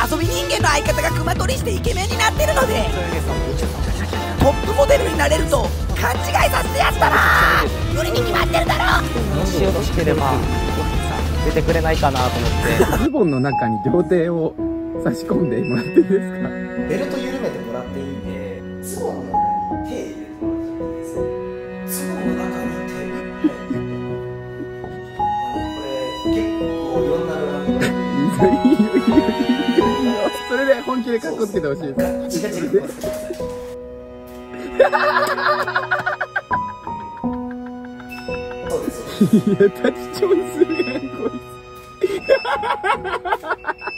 遊び人間の相方が熊取りしてイケメンになってるので、トップモデルになれると勘違いさせてやったな。無理に決まってるだろ。 もしよろしければ出てくれないかなと思って。 ズボンの中に両手を差し込んでもらっていいですか。 ベルト緩めてもらっていいんで、ズボンの中に手入れてもらっていいですか。ズボンの中に手入れてこれ結構いろんなブランドいいよそれで本気でカッコつけてほしいです。 そうです。 いや、立ちチョンするやんこいつ。